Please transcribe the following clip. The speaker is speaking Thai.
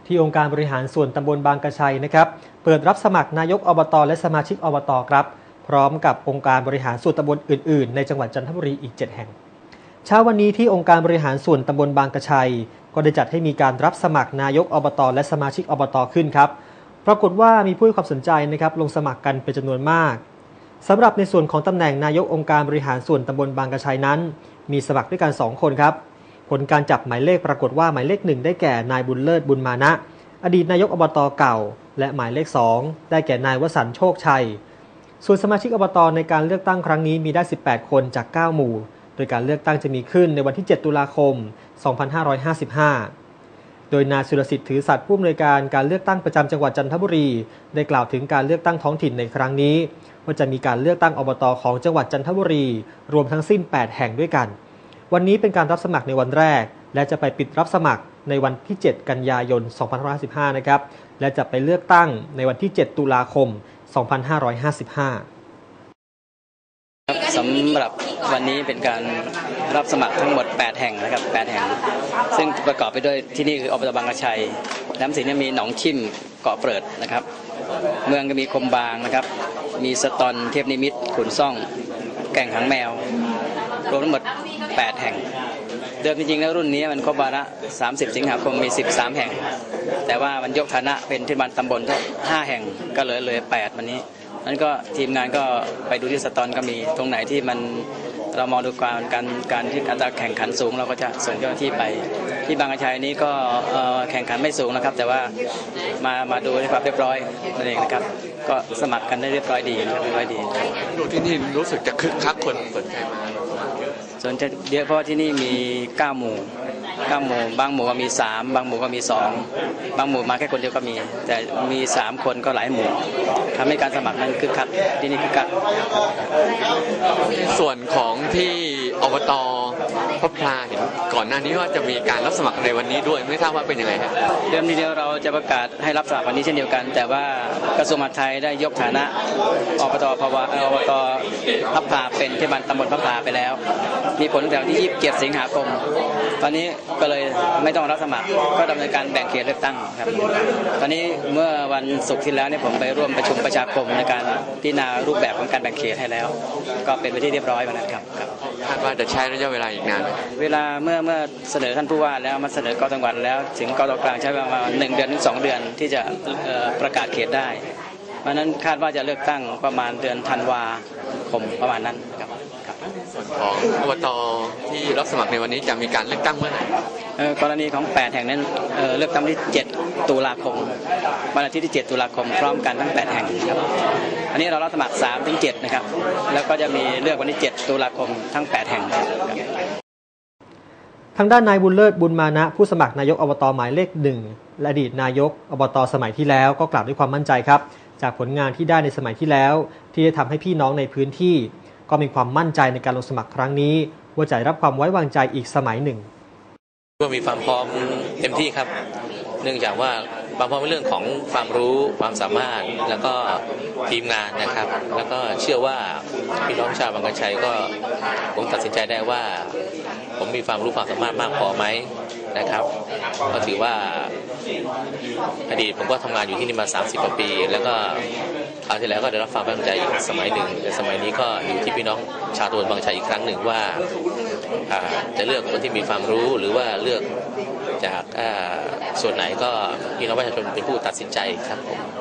ที่องค์การบริหารส่วนตำบลบางกระชัยนะครับเปิดรับสมัครนายกอบตและสมาชิกอบตครับพร้อมกับองค์การบริหารส่วนตำบลอื่นๆในจังหวัดจันทบุรีอีก7แห่งเช้าวันนี้ที่องค์การบริหารส่วนตำบลบางกระชัยก็ได้จัดให้มีการรับสมัครนายกอบตและสมาชิกอบตขึ้นครับปรากฏว่ามีผู้ให้ความสนใจนะครับลงสมัครกันเป็นจำนวนมากสำหรับในส่วนของตำแหน่งนายกองค์การบริหารส่วนตำบลบางกระชัยนั้นมีสมัครด้วยกัน2คนครับผลการจับหมายเลขปรากฏว่าหมายเลข1ได้แก่นายบุญเลิศบุญมานะอดีตนายกอบตเก่าและหมายเลข2ได้แก่นายวสันต์โชคชัยส่วนสมาชิกอบตในการเลือกตั้งครั้งนี้มีได้18คนจาก9หมู่โดยการเลือกตั้งจะมีขึ้นในวันที่7ตุลาคม2555โดยนายสุรสิทธิ์ถือสัตย์ผู้อำนวยการเลือกตั้งประจำจังหวัดจันทบุรีได้กล่าวถึงการเลือกตั้งท้องถิ่นในครั้งนี้ว่าจะมีการเลือกตั้งอบตของจังหวัดจันทบุรีรวมทั้งสิ้น8แห่งด้วยกันวันนี้เป็นการรับสมัครในวันแรกและจะไปปิดรับสมัครในวันที่7กันยายน2555นะครับและจะไปเลือกตั้งในวันที่7ตุลาคม2555 สำหรับวันนี้เป็นการรับสมัครทั้งหมด8แห่งนะครับ8แห่งซึ่งประกอบไปด้วยที่นี่คืออบตบางกระชัยน้ำสิงห์มีหนองชิมเกาะเปิดนะครับเมืองก็มีคมบางนะครับมีสตอนเทพนิมิตรขุนซ่องแก่งหางแมวรวมทั้งหมด8แห่งเดิมจริงๆแล้วรุ่นนี้มันครบวาระ30 สิงหาคมมี13แห่งแต่ว่ามันยกฐานะเป็นเทศบาลตำบล5แห่งก็เลย8วันนี้นั้นก็ทีมงานก็ไปดูที่สตอนก็มีตรงไหนที่มันเรามองดูการที่อัตราแข่งขันสูงเราก็จะส่งเจ้าหน้าที่ไปที่บางกระชัยนี้ก็แข่งขันไม่สูงนะครับแต่ว่ามาดูในความเรียบร้อยนั่นเองนะครับก็สมัครกันได้เรียบร้อยดีนะครับเรียบร้อยดีดูที่นี่รู้สึกจะคึกคักคนสนใจมาสนใจเยอะเพราะที่นี่มี9หมู่บางหมู่ก็มี3บางหมู่ก็มี2บางหมู่มาแค่คนเดียวก็มีแต่มี3คนก็หลายหมู่ทำให้การสมัครนั้นคึกคักที่นี่คึกคักส่วนของที่อบต.พระพลาเห็นก่อนหน้านี้ว่าจะมีการรับสมัครในวันนี้ด้วยไม่ทราบว่าเป็นยังไงครับเดิมทีเดียวเราจะประกาศให้รับสมัครวันนี้เช่นเดียวกันแต่ว่ากระทรวงมหาดไทยได้ยกฐานะอบต.พระพลาเป็นเทศบาลตำบลพระพลาไปแล้วมีผลตั้งแต่ที่27 สิงหาคมตอนนี้ก็เลยไม่ต้องรับสมัครก็ดำเนินการแบ่งเขตเลือกตั้งครับตอนนี้เมื่อวันศุกร์ที่แล้วเนี่ยผมไปร่วมประชุมประชาคมในการพิจารณารูปแบบของการแบ่งเขตให้แล้วก็เป็นไปที่เรียบร้อยวันนั้นครับคาดว่าจะใช้ระยะเวลาอีกนานเวลาเมื่อเสนอท่านผู้ว่าแล้วมาเสนอกจังหวัดแล้วถึงกต.กลางใช้ประมาณ1 เดือนถึง2 เดือนที่จะประกาศเขตได้เพราะนั้นคาดว่าจะเลือกตั้งประมาณเดือนธันวาคมประมาณนั้นครับส่วนของอบต.ที่รับสมัครในวันนี้จะมีการเลือกตั้งเมื่อไหร่กรณีของ8แห่งนั้นเลือกตั้งที่7ตุลาคมวันอาทิตย์ที่7ตุลาคมพร้อมกันทั้ง8แห่งครับอันนี้เรารับสมัคร3 ถึง 7นะครับแล้วก็จะมีเลือกวันที่7ตุลาคมทั้ง8แห่งทางด้านนายบุญเลิศบุญมานะผู้สมัครนายกอบตหมายเลข1และอดีตนายกอบตสมัยที่แล้วก็กล่าวด้วยความมั่นใจครับจากผลงานที่ได้ในสมัยที่แล้วที่ได้ทำให้พี่น้องในพื้นที่ก็มีความมั่นใจในการลงสมัครครั้งนี้ว่าจะได้รับความไว้วางใจอีกสมัยหนึ่งก็มีความพร้อมเต็มที่ครับเนื่องจากว่าความพร้อมในเรื่องของความรู้ความสามารถแล้วก็ทีมงานนะครับแล้วก็เชื่อว่าพี่น้องชาวบางกระชัยก็คงตัดสินใจได้ว่าผมมีความรู้ความสามารถมากพอไหมนะครับก็ถือว่าอดีตผมก็ทำงานอยู่ที่นี่มา30 กว่าปีแล้วก็คราวที่แล้วก็ได้รับความไว้วางใจอีกสมัยหนึ่งแต่สมัยนี้ก็อยู่ที่พี่น้องชาวตำบลบางกระชัยอีกครั้งหนึ่งว่าจะเลือกคนที่มีความรู้หรือว่าเลือกจากส่วนไหนก็พี่น้องประชาชนเป็นผู้ตัดสินใจครับผม